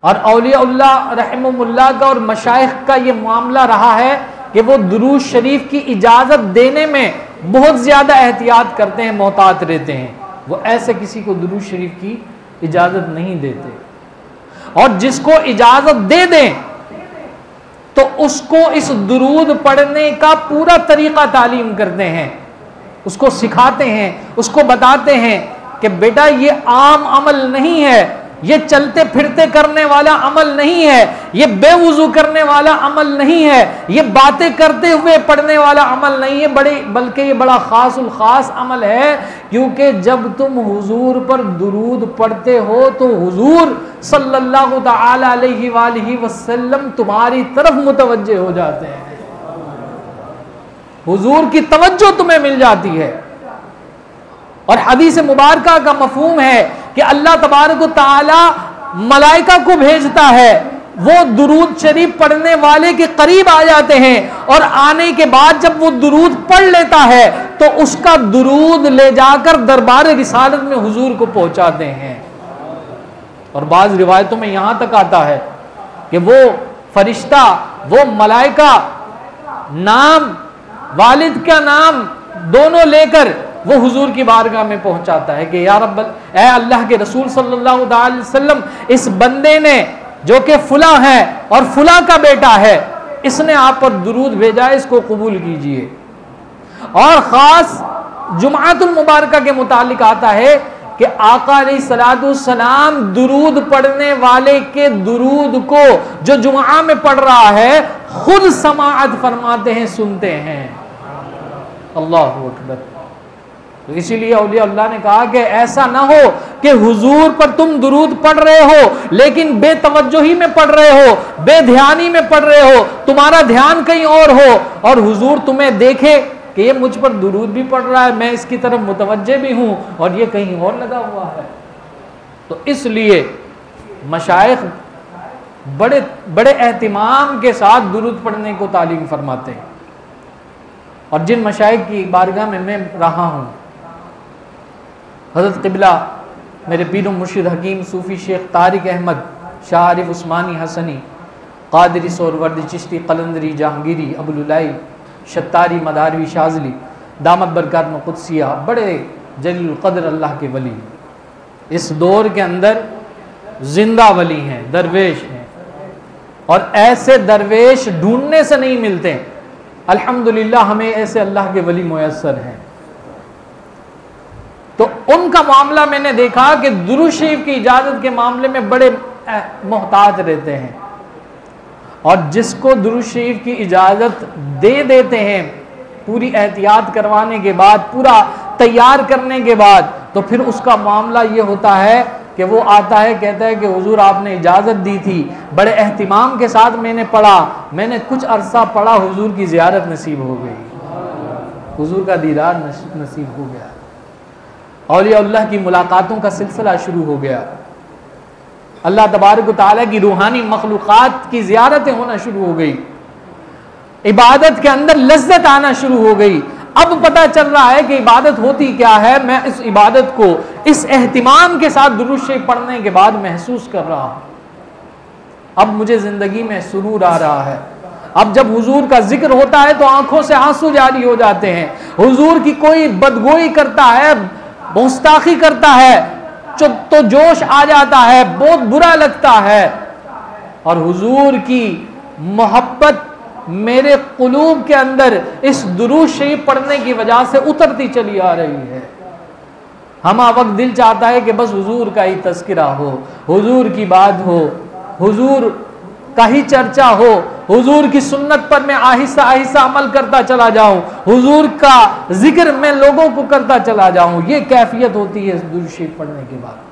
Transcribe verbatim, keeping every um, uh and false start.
और औलियाउल्लाह रहमुल्लाह का और मशाइख का ये मामला रहा है कि वो दुरूद शरीफ की इजाज़त देने में बहुत ज़्यादा एहतियात करते हैं, मोहतात रहते हैं। वो ऐसे किसी को दुरूद शरीफ की इजाज़त नहीं देते, और जिसको इजाज़त दे दें तो उसको इस दुरूद पढ़ने का पूरा तरीक़ा तालीम करते हैं, उसको सिखाते हैं, उसको बताते हैं कि बेटा ये आम अमल नहीं है, ये चलते फिरते करने वाला अमल नहीं है, ये बेवुजू करने वाला अमल नहीं है, ये बातें करते हुए पढ़ने वाला अमल नहीं है, बड़े बल्कि ये बड़ा खासुल खास अमल है। क्योंकि जब तुम हुजूर पर दुरूद पढ़ते हो तो हुजूर सल्लल्लाहु तआला अलैहि वालिहि वसल्लम तुम्हारी तरफ मुतवज्जे हो जाते हैं, हुजूर की तवज्जो तुम्हें मिल जाती है। और हदीस मुबारका का मफहूम है कि अल्लाह तबारक व तआला मलाइका को भेजता है, वो दुरूद शरीफ पढ़ने वाले के करीब आ जाते हैं, और आने के बाद जब वो दुरूद पढ़ लेता है तो उसका दुरूद ले जाकर दरबार रिसालत में हुजूर को पहुंचाते हैं। और बाज़ रिवायतों में यहां तक आता है कि वो फरिश्ता, वो मलाइका नाम, वालिद का नाम दोनों लेकर वो हुजूर की बारगाह में पहुंचाता है कि या रब्बल, ए अल्लाह के रसूल सल्लल्लाहु अलैहि वसल्लम, इस बंदे ने जो कि फुला है और फुला का बेटा है, इसने आप पर दुरूद भेजा है, इसको कबूल कीजिए। और खास जुमातुल मुबारका के मुतालिक आता है कि आका अलैहिस्सलातु वस्सलाम दुरूद पढ़ने वाले के दुरूद को जो जुमा में पढ़ रहा है खुद समाअत फरमाते हैं, सुनते हैं। अल्लाहु अकबर। तो इसीलिए औलिया अल्लाह ने कहा कि ऐसा ना हो कि हुजूर पर तुम दुरूद पढ़ रहे हो लेकिन बेतवज्जोही में पढ़ रहे हो, बेध्यानी में पढ़ रहे हो, तुम्हारा ध्यान कहीं और हो, और हुजूर तुम्हें देखे कि ये मुझ पर दुरूद भी पढ़ रहा है, मैं इसकी तरफ मुतवज्जे भी हूं, और ये कहीं और लगा हुआ है। तो इसलिए मशाइख बड़े बड़े एहतिमाम के साथ दुरूद पढ़ने को तालीम फरमाते हैं। और जिन मशाइख की बारगाह में मैं रहा हूं, हज़रत क़िबला मेरे पीर मुर्शिद हकीम सूफ़ी शेख तारिक अहमद शाह आरिफ उस्मानी हसनी क़ादरी सोहरवर्दी चिश्ती क़लंदरी जहांगीरी अबुलुलाई शत्तारी मदारवी शाज़ली दामत बरकात क़ुद्सिया, बड़े जलील क़द्र अल्लाह के वली, इस दौर के अंदर जिंदा वली हैं, दरवेश हैं, और ऐसे दरवेश ढूंढने से नहीं मिलते। अल्हम्दुलिल्लाह हमें ऐसे अल्लाह के वली मुयस्सर हैं। तो उनका मामला मैंने देखा कि दुरूद शरीफ की इजाज़त के मामले में बड़े मोहतात रहते हैं, और जिसको दुरूद शरीफ की इजाज़त दे देते हैं पूरी एहतियात करवाने के बाद, पूरा तैयार करने के बाद, तो फिर उसका मामला ये होता है कि वो आता है, कहता है कि हुजूर आपने इजाज़त दी थी, बड़े एहतिमाम के साथ मैंने पढ़ा, मैंने कुछ अरसा पढ़ा, हुजूर की ज़ियारत नसीब हो गई, हुजूर का दीदार नसीब हो गया, औलिया अल्लाह की मुलाकातों का सिलसिला शुरू हो गया, अल्लाह तबारक व तआला की रूहानी मखलूक़ात की ज़ियारतें होना शुरू हो गई, इबादत के अंदर लज्जत आना शुरू हो गई। अब पता चल रहा है कि इबादत होती क्या है, मैं इस इबादत को इस एहतिमाम के साथ दुरूद शरीफ पढ़ने के बाद महसूस कर रहा हूं। अब मुझे जिंदगी में सुरूर आ रहा है। अब जब हुजूर का जिक्र होता है तो आंखों से आंसू जारी हो जाते हैं। हुजूर की कोई बदगोई करता है, गुस्ताखी करता है तो जोश आ जाता है, बहुत बुरा लगता है, और हुजूर की मोहब्बत मेरे कुलूब के अंदर इस दुरूद शरीफ पढ़ने की वजह से उतरती चली आ रही है। हमा वक्त दिल चाहता है कि बस हुजूर का ही तज़किरा हो, हुजूर की बात हो, हुजूर का ही चर्चा हो, हुजूर की सुन्नत पर मैं आहिस्ता आहिस्ता अमल करता चला जाऊं, हुजूर का जिक्र मैं लोगों को करता चला जाऊं। ये कैफियत होती है दुरूद शरीफ पढ़ने के बाद।